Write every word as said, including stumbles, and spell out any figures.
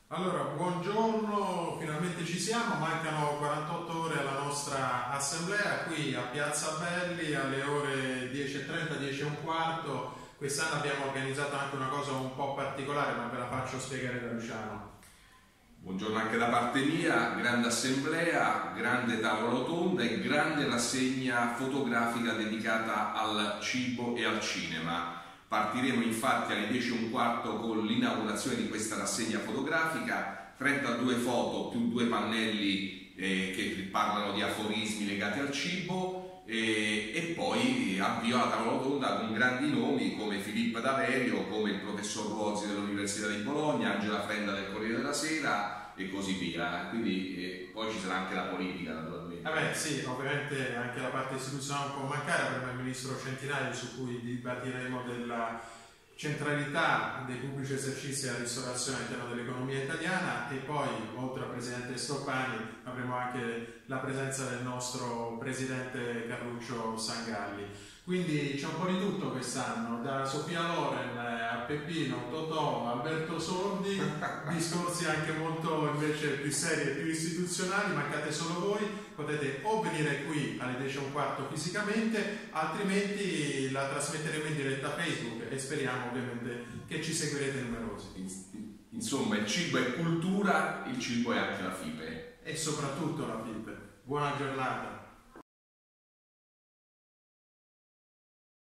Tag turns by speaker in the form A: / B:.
A: Allora, buongiorno, finalmente ci siamo, mancano quarantotto ore alla nostra assemblea qui a Piazza Belli alle ore dieci e trenta, dieci e un quarto. Quest'anno abbiamo organizzato anche una cosa un po' particolare, ma ve la faccio spiegare da Luciano.
B: Buongiorno anche da parte mia, grande assemblea, grande tavola rotonda e grande rassegna fotografica dedicata al cibo e al cinema. Partiremo infatti alle dieci e un quarto con l'inaugurazione di questa rassegna fotografica, trentadue foto più due pannelli eh, che parlano di aforismi legati al cibo e, e poi avvio alla tavola rotonda con grandi nomi come Filippo Daverio, come il professor Rozzi dell'Università di Bologna, Angela Frenda del Corriere della Sera e così via. Quindi eh, poi ci sarà anche la politica naturalmente.
A: Vabbè, sì, ovviamente anche la parte istituzionale può mancare per il ministro Centinaio, su cui dibattiremo della centralità dei pubblici esercizi della ristorazione all'interno dell'economia italiana, e poi oltre al presidente Stoppani avremo anche la presenza del nostro presidente Carluccio Sangalli. Quindi c'è un po' di tutto quest'anno, da Sofia Loren a Peppino, Totò, Alberto Sordi, discorsi anche molto invece più seri e più istituzionali. Mancate solo voi, potete o venire qui alle dieci e un quarto fisicamente, altrimenti la trasmetteremo in diretta a Facebook e speriamo ovviamente che ci seguirete numerosi.
B: Insomma, il cibo è cultura, il cibo è anche la fibre.
A: E soprattutto la F I P E. Buona giornata!